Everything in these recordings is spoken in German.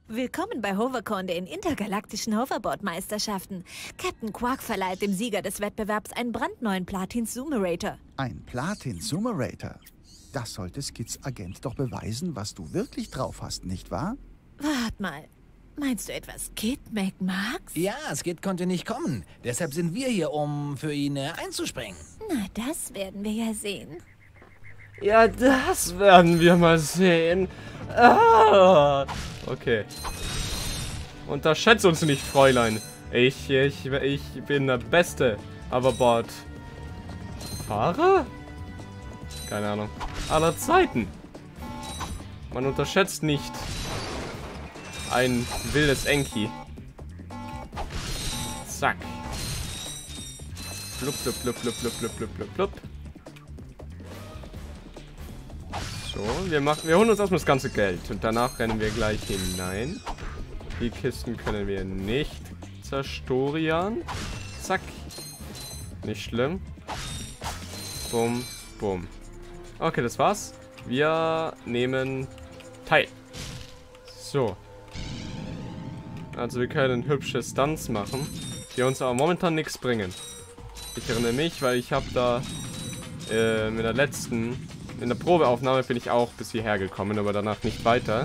Willkommen bei Hovercorn, den intergalaktischen Hoverboard-Meisterschaften. Captain Quark verleiht dem Sieger des Wettbewerbs einen brandneuen Platin-Zoomerator. Ein Platin-Zoomerator? Das sollte Skids Agent doch beweisen, was du wirklich drauf hast, nicht wahr? Wart mal. Meinst du etwas Skid McMarx? Ja, Skid konnte nicht kommen. Deshalb sind wir hier, um für ihn einzuspringen. Na, das werden wir ja sehen. Ja, das werden wir mal sehen. Ah, okay. Unterschätze uns nicht, Fräulein. Ich bin der beste Hoverboard-Fahrer? Keine Ahnung. Aller Zeiten. Man unterschätzt nicht ein wildes Enki. Zack. Blub, blub, blub, blub, blub, blub, blub, blub, blub. So, wir holen uns erstmal das ganze Geld und danach rennen wir gleich hinein. Die Kisten können wir nicht zerstören. Zack. Nicht schlimm. Bum, bum. Okay, das war's. Wir nehmen teil. So. Also wir können hübsche Stunts machen, die uns aber momentan nichts bringen. Ich erinnere mich, weil ich habe da in der Probeaufnahme bin ich auch bis hierher gekommen, aber danach nicht weiter.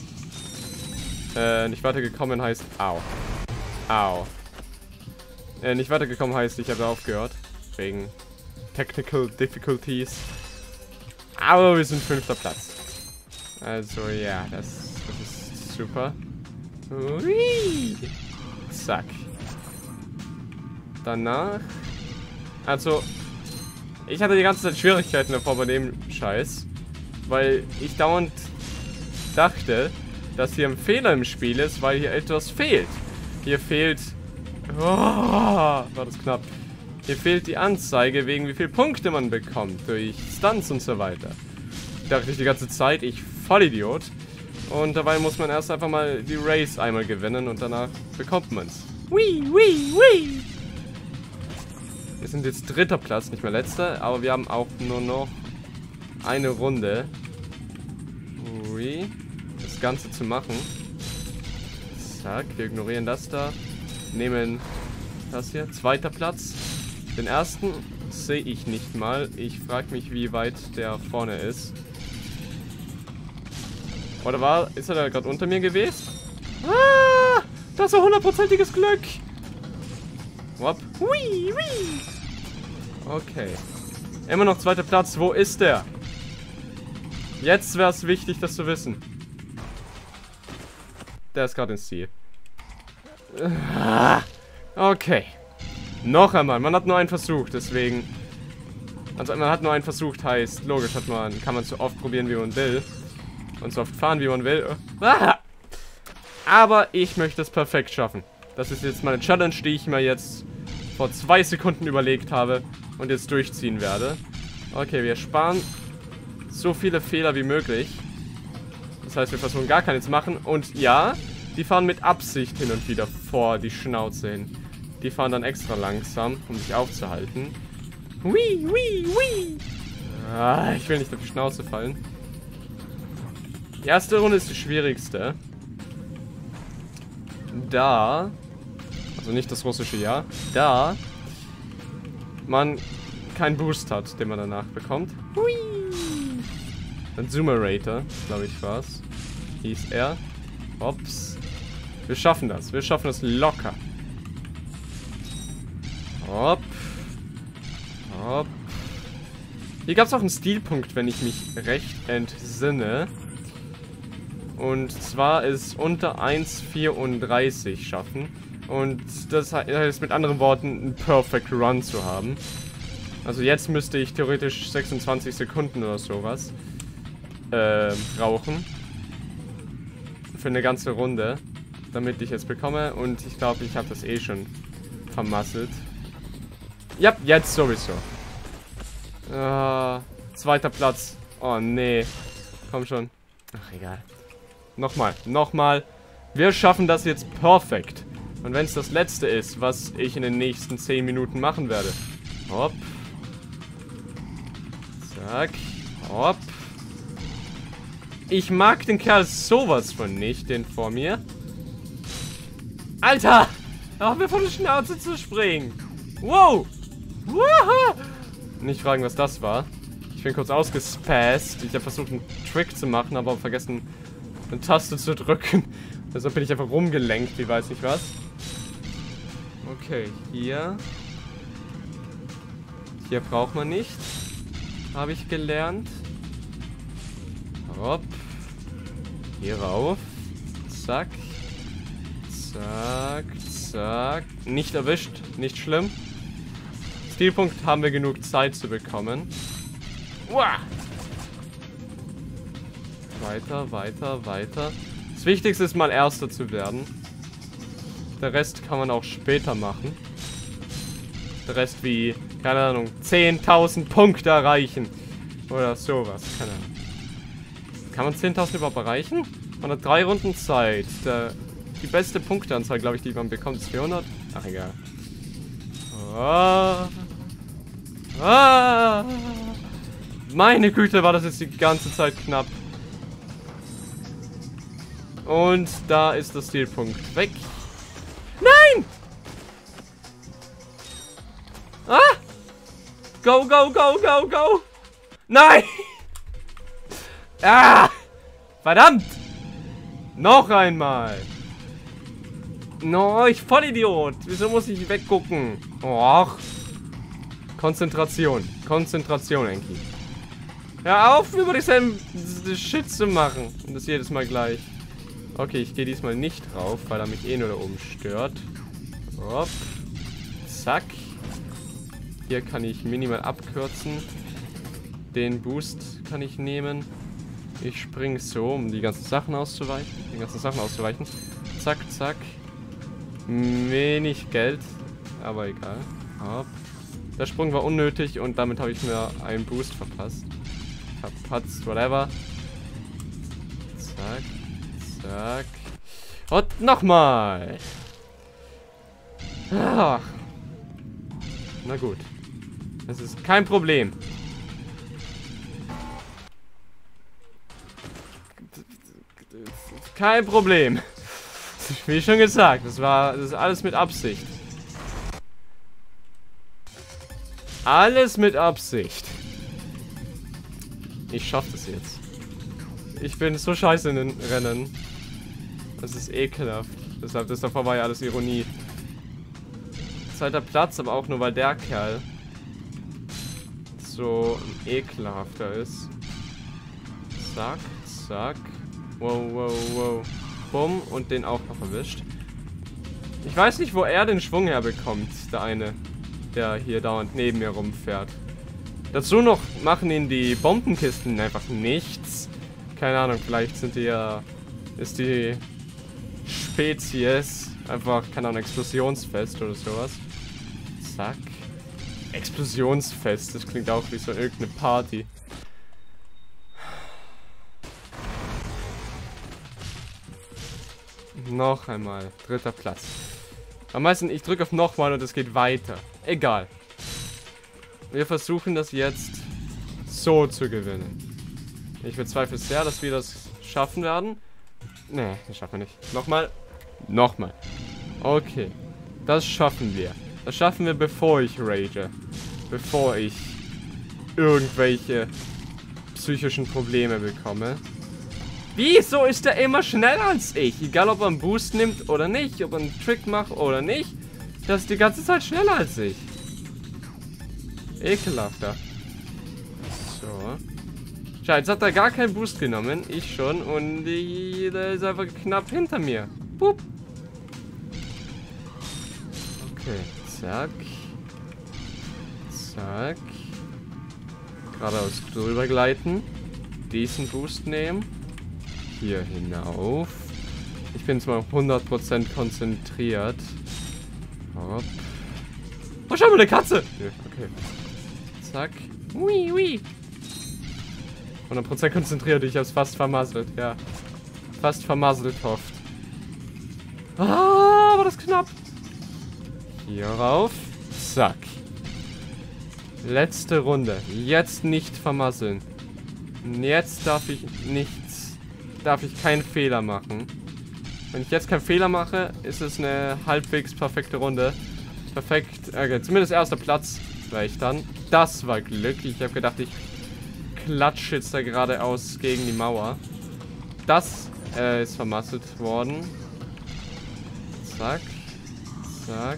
Nicht weitergekommen heißt... Au. Au. Nicht weitergekommen heißt, ich habe aufgehört. Wegen Technical Difficulties. Aber wir sind 5. Platz. Also ja, das ist super. Hui. Zack. Danach... Also... Ich hatte die ganze Zeit Schwierigkeiten davor bei dem Scheiß, weil ich dauernd dachte, dass hier ein Fehler im Spiel ist, weil hier etwas fehlt. Hier fehlt... Oh, war das knapp. Hier fehlt die Anzeige, wegen wie viele Punkte man bekommt, durch Stunts und so weiter. Dachte ich die ganze Zeit, ich Vollidiot. Und dabei muss man erst einfach mal die Race einmal gewinnen und danach bekommt man es. Wii, wii, wii. Wir sind jetzt 3. Platz, nicht mehr letzter, aber wir haben auch nur noch eine Runde. Ui, das Ganze zu machen. Zack, wir ignorieren das da. Nehmen das hier, 2. Platz. Den ersten sehe ich nicht mal. Ich frage mich, wie weit der vorne ist. Oder ist er da gerade unter mir gewesen? Ah, das war 100%iges Glück. Wop. Hui, hui. Okay. Immer noch 2. Platz. Wo ist der? Jetzt wäre es wichtig, das zu wissen. Der ist gerade ins Ziel. Okay. Noch einmal. Man hat nur einen Versuch, deswegen... Also man hat nur einen Versuch, heißt, logisch kann man so oft probieren, wie man will. Und so oft fahren, wie man will. Aber ich möchte es perfekt schaffen. Das ist jetzt meine Challenge, die ich mir jetzt vor 2 Sekunden überlegt habe und jetzt durchziehen werde. Okay, wir sparen so viele Fehler wie möglich. Das heißt, wir versuchen gar keine zu machen. Und ja, die fahren mit Absicht hin und wieder vor die Schnauze hin. Die fahren dann extra langsam, um sich aufzuhalten. Hui, hui, hui. Ah, ich will nicht auf die Schnauze fallen. Die erste Runde ist die schwierigste. Da... Also nicht das russische Jahr. Da man keinen Boost hat, den man danach bekommt. Hui. Ein Zoomerator, glaube ich, war's. Hieß er. Hops. Wir schaffen das. Wir schaffen das locker. Hopp. Hopp. Hier gab es auch einen Stilpunkt, wenn ich mich recht entsinne. Und zwar ist unter 1,34 schaffen. Und das heißt mit anderen Worten, einen Perfect Run zu haben. Also jetzt müsste ich theoretisch 26 Sekunden oder sowas brauchen. Für eine ganze Runde. Damit ich es bekomme. Und ich glaube, ich habe das eh schon vermasselt. Ja, jetzt sowieso. 2. Platz. Oh, nee. Komm schon. Ach, egal. Nochmal. Wir schaffen das jetzt perfekt. Und wenn es das letzte ist, was ich in den nächsten 10 Minuten machen werde. Hopp. Zack. Hopp. Ich mag den Kerl sowas von nicht, den vor mir. Alter! Hör mir vor die Schnauze zu springen. Wow! Woohoo! Nicht fragen, was das war. Ich bin kurz ausgespasst. Ich habe versucht, einen Trick zu machen, aber vergessen, eine Taste zu drücken. Deshalb bin ich einfach rumgelenkt, wie weiß ich was. Okay, hier. Hier braucht man nicht. Habe ich gelernt. Hopp. Hier rauf. Zack. Zack. Zack. Nicht erwischt. Nicht schlimm. Stilpunkt haben wir genug Zeit zu bekommen. Uah. Weiter, weiter, weiter. Das Wichtigste ist mal Erster zu werden. Der Rest kann man auch später machen. Der Rest wie, keine Ahnung, 10.000 Punkte erreichen. Oder sowas, keine Ahnung. Kann man 10.000 überhaupt erreichen? Man hat 3 Runden Zeit. Die beste Punkteanzahl, glaube ich, die man bekommt, ist 400. Ach, egal. Oh. Ah. Meine Güte, war das jetzt die ganze Zeit knapp. Und da ist der Stilpunkt weg. Nein! Ah! Go, go, go, go, go! Nein! Ah! Verdammt! Noch einmal! No, ich Vollidiot! Wieso muss ich weggucken? Och! Konzentration. Konzentration, Enki. Hör auf, über dieselben Shit zu machen. Und das jedes Mal gleich. Okay, ich gehe diesmal nicht drauf, weil er mich eh nur da oben stört. Hopp. Zack. Hier kann ich minimal abkürzen. Den Boost kann ich nehmen. Ich springe so, um die ganzen Sachen auszuweichen. Zack, zack. Wenig Geld. Aber egal. Hopp. Der Sprung war unnötig und damit habe ich mir einen Boost verpasst. Verpatzt, whatever. Zack. Zack. Und nochmal. Ach. Na gut. Das ist kein Problem. Kein Problem. Wie schon gesagt, das ist alles mit Absicht. Alles mit Absicht. Ich schaff das jetzt. Ich bin so scheiße in den Rennen. Das ist ekelhaft. Deshalb, das davor war ja alles Ironie. Zweiter Platz, aber auch nur, weil der Kerl so ekelhafter ist. Zack, zack. Wow, wow, wow. Bumm. Und den auch noch erwischt. Ich weiß nicht, wo er den Schwung herbekommt, der eine, der hier dauernd neben mir rumfährt. Dazu noch machen ihn die Bombenkisten einfach nichts. Keine Ahnung, vielleicht sind die ja... ist die Spezies einfach, keine Ahnung, explosionsfest oder sowas. Zack. Explosionsfest, das klingt auch wie so irgendeine Party. Noch einmal. 3. Platz. Am meisten, ich drücke auf nochmal und es geht weiter. Egal. Wir versuchen das jetzt so zu gewinnen. Ich bezweifle sehr, dass wir das schaffen werden. Nee, das schaffen wir nicht. Nochmal. Nochmal. Okay. Das schaffen wir. Das schaffen wir, bevor ich rage. Bevor ich irgendwelche psychischen Probleme bekomme. Wieso ist er immer schneller als ich? Egal, ob er einen Boost nimmt oder nicht, ob er einen Trick macht oder nicht. Das ist die ganze Zeit schneller als ich. Ekelhafter. So. Schau, jetzt hat er gar keinen Boost genommen. Ich schon. Und der ist einfach knapp hinter mir. Boop. Okay. Zack. Zack. Geradeaus drüber gleiten. Diesen Boost nehmen. Hier hinauf. Ich bin jetzt mal 100% konzentriert. Hopp. Oh, schau mal, eine Katze! Ja, okay. Zack. Ui, ui. 100% konzentriert, ich hab's fast vermasselt, ja. Fast vermasselt, hofft. Ah, war das knapp. Hier rauf. Zack. Letzte Runde. Jetzt nicht vermasseln. Jetzt darf ich nichts darf ich keinen Fehler machen. Wenn ich jetzt keinen Fehler mache, ist es eine halbwegs perfekte Runde. Perfekt. Okay, zumindest erster Platz war ich dann. Das war Glück. Ich habe gedacht, ich klatsche jetzt da geradeaus gegen die Mauer. Das ist vermasselt worden. Zack. Zack.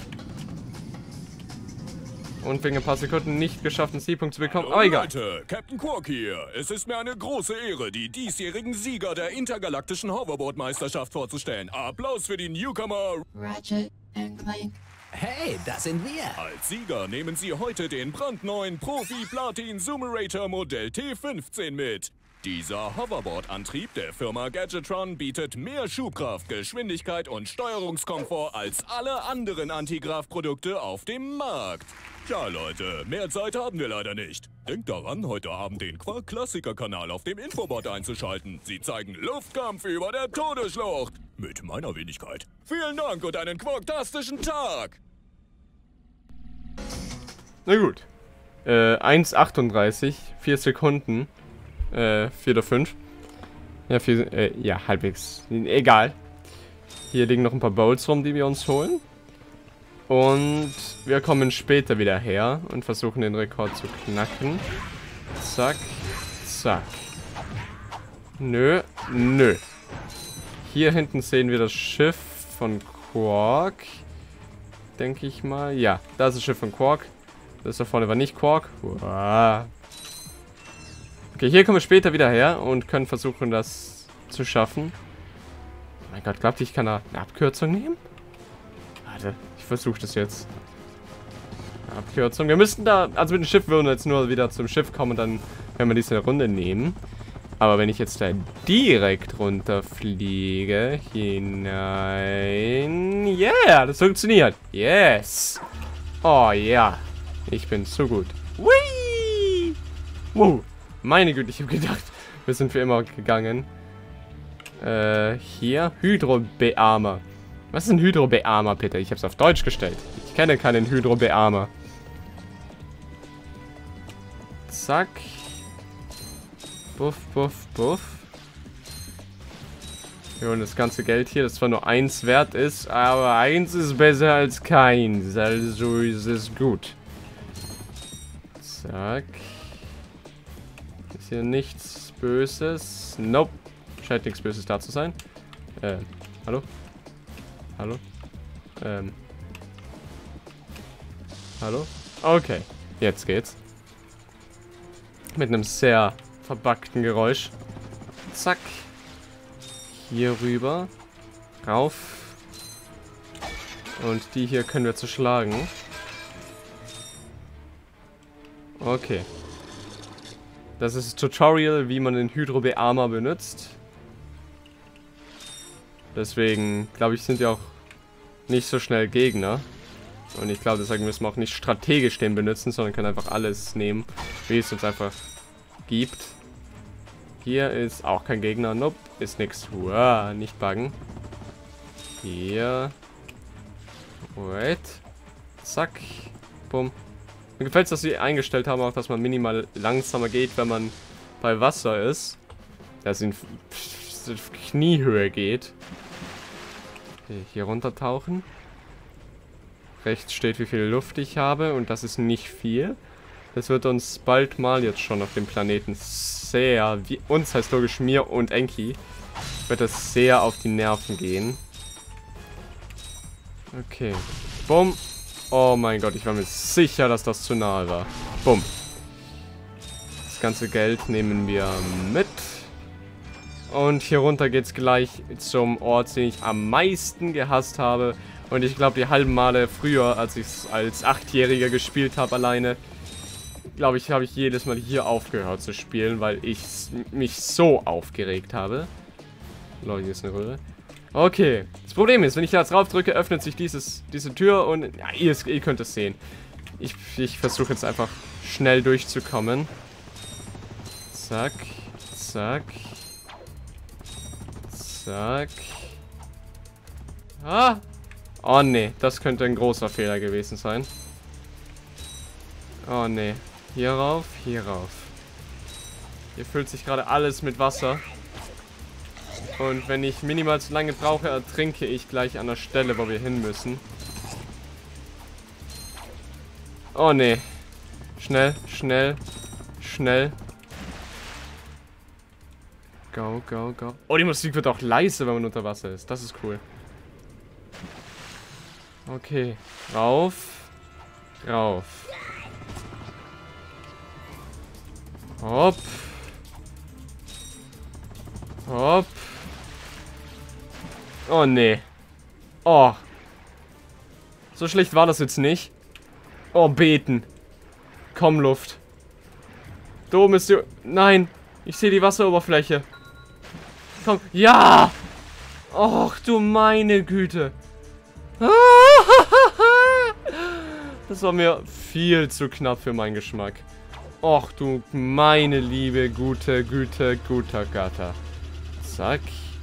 Und wegen ein paar Sekunden nicht geschafft, einen Zielpunkt zu bekommen. Hallo Aber egal. Leute, Captain Quark hier. Es ist mir eine große Ehre, die diesjährigen Sieger der intergalaktischen Hoverboard-Meisterschaft vorzustellen. Applaus für die Newcomer. Ratchet and Clank. Hey, das sind wir. Als Sieger nehmen Sie heute den brandneuen Profi-Platin Zoomerator Modell T15 mit. Dieser Hoverboard-Antrieb der Firma Gadgetron bietet mehr Schubkraft, Geschwindigkeit und Steuerungskomfort als alle anderen Antigraf-Produkte auf dem Markt. Tja, Leute, mehr Zeit haben wir leider nicht. Denkt daran, heute Abend den Quark-Klassiker-Kanal auf dem Infobot einzuschalten. Sie zeigen Luftkampf über der Todesschlucht. Mit meiner Wenigkeit. Vielen Dank und einen quarktastischen Tag! Na gut. 1,38. 4 Sekunden. 4 oder 5. Ja, ja, halbwegs. Egal. Hier liegen noch ein paar Bowls rum, die wir uns holen. Und wir kommen später wieder her und versuchen den Rekord zu knacken. Zack. Zack. Nö. Nö. Hier hinten sehen wir das Schiff von Quark. Denke ich mal. Ja, da ist das Schiff von Quark. Das da vorne war nicht Quark. Uah. Okay, hier kommen wir später wieder her und können versuchen, das zu schaffen. Oh mein Gott, glaubt ihr, ich kann da eine Abkürzung nehmen? Warte, ich versuche das jetzt. Eine Abkürzung. Wir müssten da, also mit dem Schiff würden wir jetzt nur wieder zum Schiff kommen und dann werden wir diese Runde nehmen. Aber wenn ich jetzt da direkt runterfliege, hinein... Yeah, das funktioniert. Yes. Oh ja, ich bin so gut. Whee! Wow. Meine Güte, ich habe gedacht, wir sind für immer gegangen. Hier, Hydrobeamer. Was ist ein Hydrobeamer, bitte? Ich habe es auf Deutsch gestellt. Ich kenne keinen Hydrobeamer. Zack. Buff, buff, buff. Wir holen das ganze Geld hier, das zwar nur 1 wert ist, aber 1 ist besser als keins. Also ist es gut. Zack. Ist hier nichts Böses? Nope. Scheint nichts Böses da zu sein. Hallo? Hallo? Hallo? Okay. Jetzt geht's. Mit einem sehr verbuggten Geräusch. Zack. Hier rüber. Rauf. Und die hier können wir zerschlagen. Okay. Das ist das Tutorial, wie man den Hydrobeamer benutzt. Deswegen, glaube ich, sind ja auch nicht so schnell Gegner. Und ich glaube, deswegen müssen wir auch nicht strategisch den benutzen, sondern können einfach alles nehmen, wie es uns einfach gibt. Hier ist auch kein Gegner. Nope, ist nichts. Wow, nicht buggen. Hier. Wait. Zack. Bumm. Mir gefällt es, dass sie eingestellt haben, auch dass man minimal langsamer geht, wenn man bei Wasser ist. Dass es in Kniehöhe geht. Okay, hier runtertauchen. Rechts steht, wie viel Luft ich habe. Und das ist nicht viel. Das wird uns bald mal jetzt schon auf dem Planeten sehr, wie uns heißt logisch mir und Enki, wird das sehr auf die Nerven gehen. Okay. Bumm. Oh mein Gott, ich war mir sicher, dass das zu nahe war. Bumm. Das ganze Geld nehmen wir mit. Und hier runter geht's gleich zum Ort, den ich am meisten gehasst habe. Und ich glaube, die halben Male früher, als ich es als 8-Jähriger gespielt habe alleine, glaube ich, habe ich jedes Mal hier aufgehört zu spielen, weil ich mich so aufgeregt habe. Leute, hier ist eine Röhre. Okay. Das Problem ist, wenn ich da jetzt drauf drücke, öffnet sich diese Tür und ja, ihr könnt es sehen. Ich versuche jetzt einfach schnell durchzukommen. Zack. Zack. Zack. Ah! Oh ne, das könnte ein großer Fehler gewesen sein. Oh ne. Hier rauf, hier rauf. Hier füllt sich gerade alles mit Wasser. Und wenn ich minimal zu lange brauche, ertrinke ich gleich an der Stelle, wo wir hin müssen. Oh nee. Schnell, schnell, schnell. Go, go, go. Oh, die Musik wird auch leise, wenn man unter Wasser ist. Das ist cool. Okay. Rauf. Rauf. Hopp. Hopp. Oh, nee. Oh. So schlecht war das jetzt nicht. Oh, beten. Komm, Luft. Da oben ist die... Nein. Ich sehe die Wasseroberfläche. Komm. Ja! Och, du meine Güte. Das war mir viel zu knapp für meinen Geschmack. Och, du meine liebe, guter Gatter. Zack.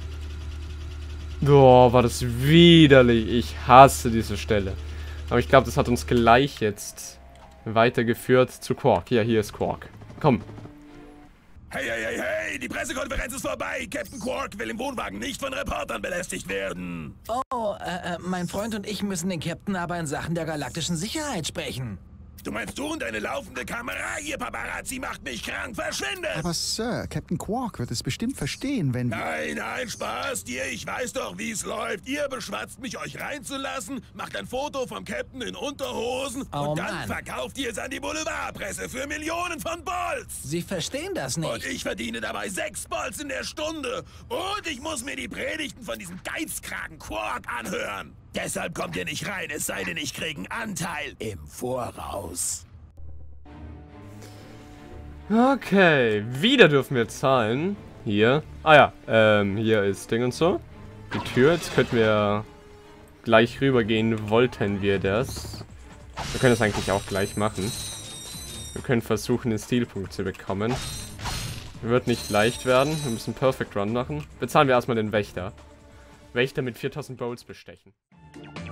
Boah, war das widerlich. Ich hasse diese Stelle. Aber ich glaube, das hat uns gleich jetzt weitergeführt zu Quark. Ja, hier ist Quark. Komm. Hey, hey, hey, hey, die Pressekonferenz ist vorbei. Captain Quark will im Wohnwagen nicht von Reportern belästigt werden. Oh, mein Freund und ich müssen den Captain aber in Sachen der galaktischen Sicherheit sprechen. Du meinst du und deine laufende Kamera? Ihr Paparazzi macht mich krank. Verschwindet! Aber Sir, Captain Quark wird es bestimmt verstehen, wenn... Nein, nein, Spaß dir. Ich weiß doch, wie es läuft. Ihr beschwatzt mich, euch reinzulassen, macht ein Foto vom Captain in Unterhosen Oh, und dann Mann. verkauft ihr es an die Boulevardpresse für Millionen von Bolts. Sie verstehen das nicht. Und ich verdiene dabei 6 Bolts in der Stunde. Und ich muss mir die Predigten von diesem Geizkragen Quark anhören. Deshalb kommt ihr nicht rein, es sei denn, ich kriege einen Anteil im Voraus. Okay, wieder dürfen wir zahlen. Hier. Ah ja, hier ist Ding und so. Die Tür, jetzt könnten wir gleich rübergehen, wollten wir das. Wir können das eigentlich auch gleich machen. Wir können versuchen, den Stilpunkt zu bekommen. Wird nicht leicht werden, wir müssen Perfect Run machen. Bezahlen wir erstmal den Wächter. Wächter mit 4000 Bolts bestechen.